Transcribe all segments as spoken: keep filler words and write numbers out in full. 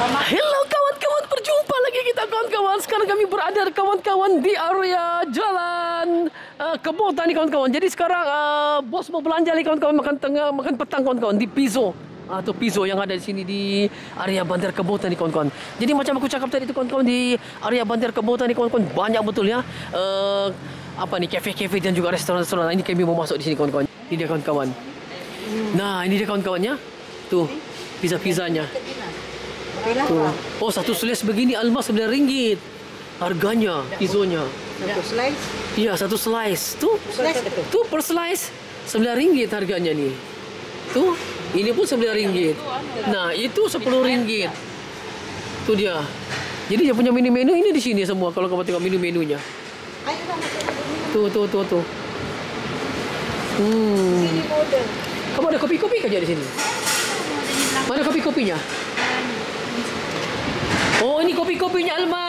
Hello kawan-kawan, berjumpa lagi kita kawan-kawan. Sekarang kami berada kawan-kawan di area jalan uh, Kebon Tani kawan-kawan. Jadi sekarang uh, bos mau belanja lagi kawan-kawan, makan tengah, makan petang kawan-kawan di Pizzo atau Pizzo yang ada di sini di area Bandar Kebon Tani kawan-kawan. Jadi macam aku cakap tadi itu kawan-kawan, di area Bandar Kebon Tani kawan-kawan banyak betul ya. Uh, apa ni, kafe-kafe dan juga restoran-restoran. Ini kami mau masuk di sini kawan-kawan. Ini dia kawan-kawan. Nah, ini dia kawan-kawannya. Tuh, pizza-pizzanya. Tuh. Oh, satu slice begini almas sembilan ringgit. Harganya, pizzonya. Satu slice? Iya, satu slice. Tuh, Slice itu? tuh per slice sembilan ringgit harganya nih. Tuh, ini pun sembilan ringgit. Nah, itu sepuluh ringgit. Tuh dia. Jadi dia punya menu-menu ini di sini semua kalau kamu tengok menu-menunya. Tuh, tuh, tuh, tuh. Hmm. Kamu ada kopi-kopi kerja di sini? Mana kopi-kopinya? Oh, ini kopi-kopinya Alma.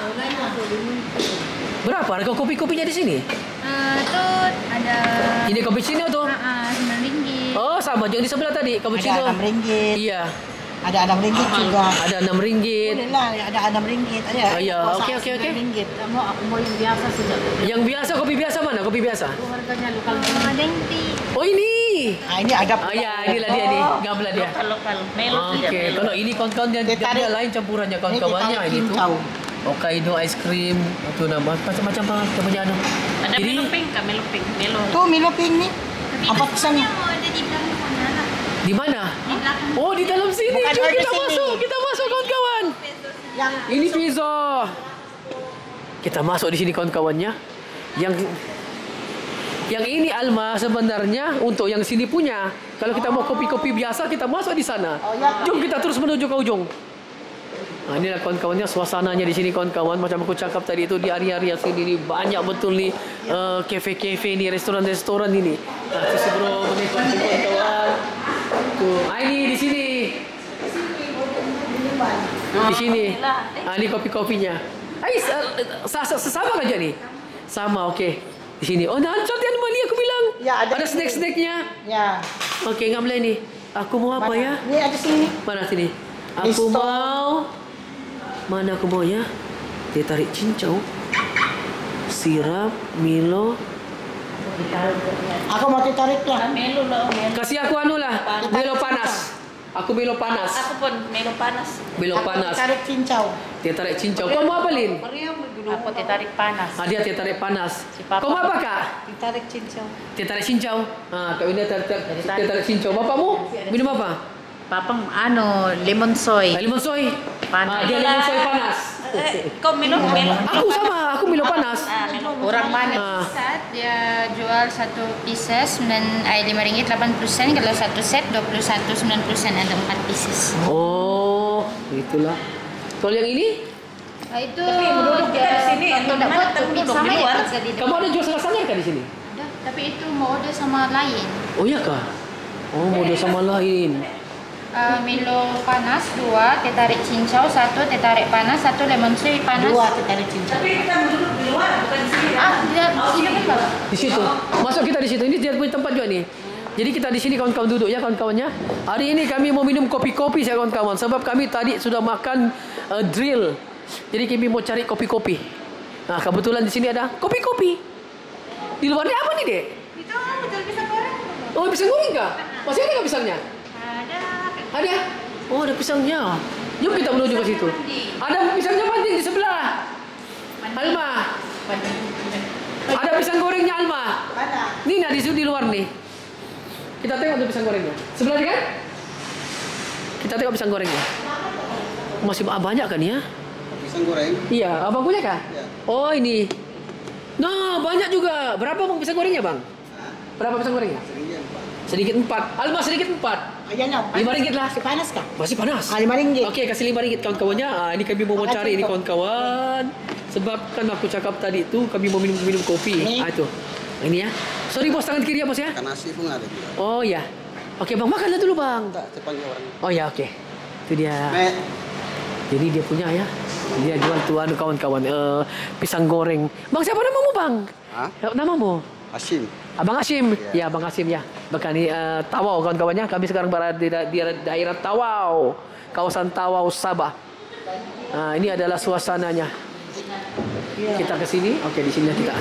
Berapa harga kopi-kopinya di sini? Uh, itu ada. Ini cappuccino tuh? Uh, sembilan ringgit. Oh, sama yang di sebelah tadi, cappuccino. Ada enam ringgit. Iya. Ada enam ringgit juga. Ada enam ringgit. Boleh lah, ada enam ringgit. Ada. Oh, iya, oke oke oke. Ringgit. Kamu aku mau yang biasa saja. Yang biasa, kopi biasa mana? Kopi biasa. Itu harganya lokal. Uh, ada yang tea. Oh, ini. Ah, ini ada. Oh ya, inilah dia nih, gambar dia. Lokal, melo. Oke, kalau ini kawan-kawan yang gambar lain campurannya kawan-kawannya ini tuh. Hokkaido ice cream atau nama macam-macam apa namanya anu. Ada melo pink, kak melo pink, melo. Tuh Milo Pink nih. Apa pesan? Ada di belakang sana. Di mana? Di belakang. Oh, di dalam sini. Bukan Jom di kita sini. masuk, kita masuk kawan-kawan. Yang Ini pizza. Kita masuk di sini kawan-kawannya. Yang yang ini Alma sebenarnya untuk yang sini punya. Kalau kita mau kopi-kopi biasa kita masuk di sana. Oh, ya. Jom kita terus menuju ke ujung. Nah, inilah kawan-kawannya suasananya di sini kawan-kawan. Macam aku cakap tadi itu di area-area sini ni banyak betul ni uh, kafe-kafe ni, restoran-restoran ini. Nah, tu bro, menikmati kawan-kawan. Tuh, ah, ini di sini. Di sini. Ah, ini kopi-kopinya. Ai, sesama aja nih. Sama, okey. Di sini. Oh, nah, cantik Mali aku bilang. Ya, ada ada ini. snack-snacknya. ya. Okey, ngambil ni. Aku mau apa Mana? ya? Ini ada sini. Mana sini? Aku Listo. mau. Mana aku mau ya? Dia tarik cincau. Sirap, Milo. Aku mau ditarik lah. Melo loh, melo. Kasih aku anu lah. Milo panas. Aku Milo panas. Aku pun melo panas. Milo Aku panas. ditarik cincau. Dia tarik cincau. Kau mau apa, Lin? Aku ditarik panas. Ah, dia dia tarik panas. Si Papa. Kau mau apa, Kak? Ditarik cincau. Dia tarik cincau. Ah, Kak Winda tarik, tarik, dia tarik cincau. Bapakmu minum apa? Papang ano, lemon soy. Ah, lemon soy. Ah, Panas. dia lemon soy panas. Kau melo, melo. Aku sama, aku Milo panas. Ah, melo. Orang mana? Ah. Saat dia jual satu pieces sembilan eh, lima ringgit delapan puluh sen, kalau satu set dua puluh satu sembilan puluh sen, ada empat pieces. Oh, itulah. Kalau yang ini? Nah, itu Tapi duduk kita di sini, kalau tidak buat tapi duduk sama di luar. ya, jadi Kamu ada jual setengah kan di sini? ada, tapi itu mau order sama lain. Oh iya kah? Oh, model sama lain. Uh, Milo panas dua, teh tarik cincau satu, teh tarik panas satu, lemon soy panas. Dua ditarik cincau. Tapi kita duduk di luar, bukan di sini. Ah, tidak di sini kan Bapak? Di situ. Masuk kita di situ. Ini dia punya tempat juga nih. Jadi kita di sini kawan-kawan duduk ya kawan-kawannya. Hari ini kami mau minum kopi-kopi saya kawan-kawan. Sebab kami tadi sudah makan uh, drill. Jadi kami mau cari kopi-kopi. Nah, kebetulan di sini ada kopi-kopi. Di luar ni apa nih, Dek? Itu jual pisang goreng. Oh, pisang goreng kah? Masih ada nggak pisangnya? Ada. Ada? Oh, ada pisangnya. Jom kita menuju ke situ. Ada pisangnya panting di sebelah. Alma. Ada pisang gorengnya Alma. Mana? Ni nak di di luar nih. Kita tengok tuh pisang gorengnya. Sebelah ni kan? Kita tengok pisang gorengnya. Masih banyak kan ya? Pisang goreng? Iya, abang punya kah? Ya. Oh, ini. Nah, banyak juga. Berapa bang pisang gorengnya, Bang? Berapa pisang gorengnya? Seringnya empat. Sedikit empat. Alma sedikit empat. Ayan lah. Lima ringgit lah. Masih panas kah? Masih panas. Ah, lima ringgit. Okey, kasih lima ringgit kawan-kawannya. Ah, ini kami mau Makasih, cari ini Tok. kawan-kawan. Sebab kan aku cakap tadi tu kami mau minum minum kopi. Ni. Ah itu. Ini ya. Sorry bos, tangan kiri ya bos ya. Makan nasi pun ada juga. Oh ya. Okey bang, makanlah dulu bang. Tak, saya panggil orang. Oh ya, okey. Itu dia. Mek, Jadi dia punya ya. Dia jual tuan kawan-kawan uh, pisang goreng. Bang, siapa namamu bang? Hah? Namamu? Hashim. Abang Hashim. Ya. Ya, Abang Hashim ya. Bahkan ini uh, Tawau kawan-kawannya. Kami sekarang berada di, da- di daerah Tawau. kawasan Tawau Sabah. Nah, ini adalah suasananya. Kita ke sini. Okey, di sini kita.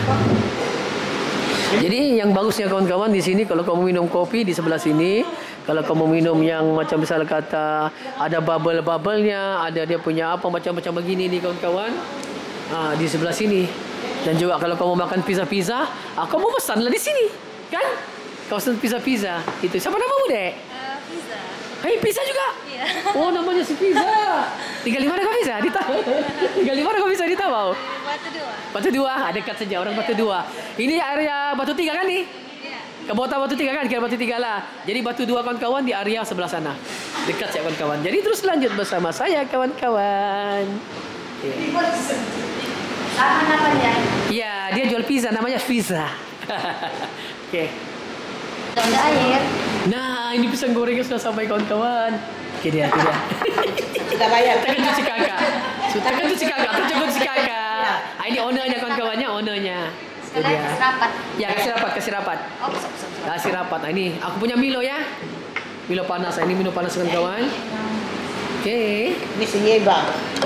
Jadi yang bagusnya kawan-kawan di sini kalau kamu minum kopi di sebelah sini, kalau kamu minum yang macam misal kata ada bubble-bubblenya, ada dia punya apa macam-macam begini nih kawan-kawan. Ah, di sebelah sini. Dan juga kalau kamu makan pizza-pizza, ah, kamu pesanlah di sini, kan? Kawasan pizza-pizza. Itu siapa namamu, Dek? Uh, pizza. Hai, pizza juga? Iya. Oh, namanya si pizza. Tinggal di mana kau bisa? Di Tawau. Tinggal di mana kau bisa di Tawau? Batu dua. Batu Dua, ah, dekat saja orang Batu Dua. Ini area Batu Tiga kan nih? Iya. Kebota Batu Tiga kan, kira Batu Tiga lah. Jadi Batu Dua kawan-kawan di area sebelah sana. Dekat saya kawan-kawan. Jadi terus lanjut bersama saya kawan-kawan. Yeah. Sama namanya. Ya, dia jual pizza namanya pizza. Oke. Ada air. Nah, ini pisang gorengnya sudah sampai kawan-kawan. Oke dia, oke dia. Sudah bayar. Tekan cuci kakak. Tekan cuci kakak, tekan cuci kakak. Ah, ini ownernya kawan-kawannya, ownernya. Itu Sekalian dia. kasih rapat. Ya, kasih rapat, kasih rapat. Oh, sok, sok, sok. Kasih rapat. Nah, ini aku punya Milo ya. Milo panas. Ini Milo panas kawan-kawan. Oke. Ini si Yeba.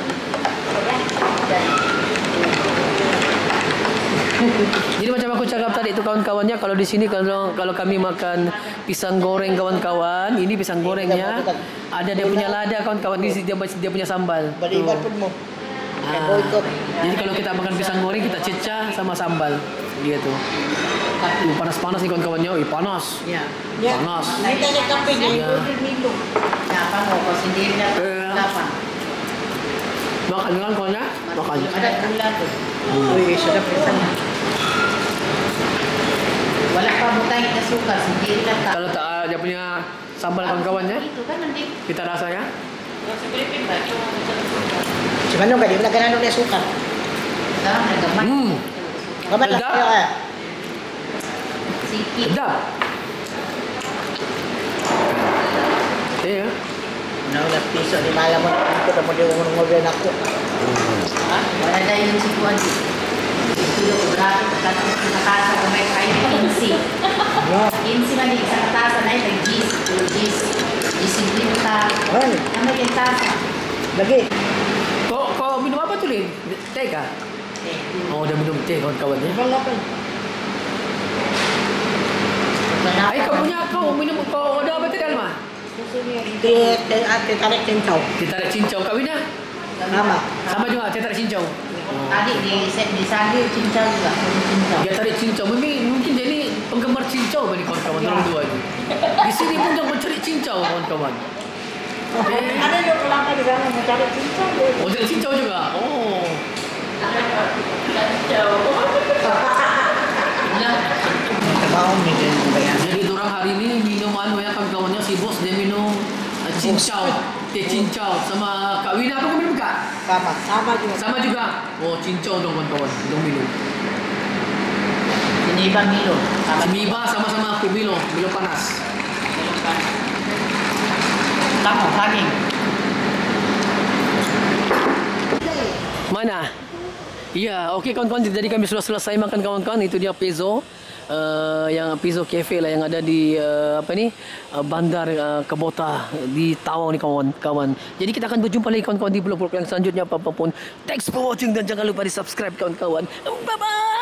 Jadi macam aku cakap tadi itu kawan-kawannya, kalau di sini kalau kalau kami makan pisang goreng kawan-kawan, ini pisang gorengnya ada dia punya lada kawan-kawan, di sini dia, dia punya sambal. Beribat pun mo. Ah, jadi kalau kita makan pisang goreng kita cecah sama sambal gitu. Uh, panas-panas nih kawan-kawannya, ih panas. Ya. Ya. Panas. Ini tadi kape ni. Ya. Minum. Apa mau kau sendiri dah? Eh. Lapan. Makan kan kawannya? Makan. Ada gula tu. Oh, iya, sudah pisangnya. Wala pa mo tayo na suka, sendiri lang ta. Kalau tak dia punya sambal kawan-kawannya, Itu kan nanti. kita rasanya. Sa Philippines ba? Cuma nung kadi wala ganano na suka. Dalam na gamay. Hmm, Kapan Sedap. lang ya? Sikit. sedap. Iya. Nang na piso ni mala mo ko mo di mo ngobrol nako. Ha? Wala na yun si Juan. Itulo ko grabe katong sa kasa ko may kain kinsi. No. Kinsi man di sa kasa na ito gis, gis. Disiplina. Ay, Ano yung tasa? lagi. Kau kau minum apa tu Lin? Teh kah? Oh, dia minum teh kawan-kawannya. Wala pa. Ay, kau punya kau minum kau ada apa tadi Alma? Di di ate tarik cincau. Teh tarik cincau kawin dah. Sama. Sama juga teh tarik cincau. Tadi di di sandi cincau juga, cincau. Dia tarik cincau. Mungkin mungkin dia ni penggemar cincau bagi kawan-kawan orang dua ni. Di sini pun jangan mencari cincau kawan-kawan. Ada yang kelapa di sana mau cari cincau. Oh, tarik cincau juga. Oh. Mau ni din bayar. Jadi orang hari ini minum anu ya kawan-kawannya si bos dia minum uh, cincau, teh cincau sama Kak Wina apa kau minum Kak? Sama, sama juga. Sama juga. Oh, cincau dong kawan-kawan, dong minum. Ini Bang Milo. Miba sama-sama aku Milo, Milo panas. Kamu saging. Mana? Ya, okey kawan-kawan, jadi kami sudah selesai makan kawan-kawan. Itu dia Pezzo. Uh, yang Pezzo Cafe lah yang ada di uh, apa ni uh, bandar uh, Kebota di Tawau ni kawan-kawan. Jadi kita akan berjumpa lagi kawan-kawan di vlog-vlog yang selanjutnya. Apapun, thanks for watching dan jangan lupa di subscribe kawan-kawan. Bye bye.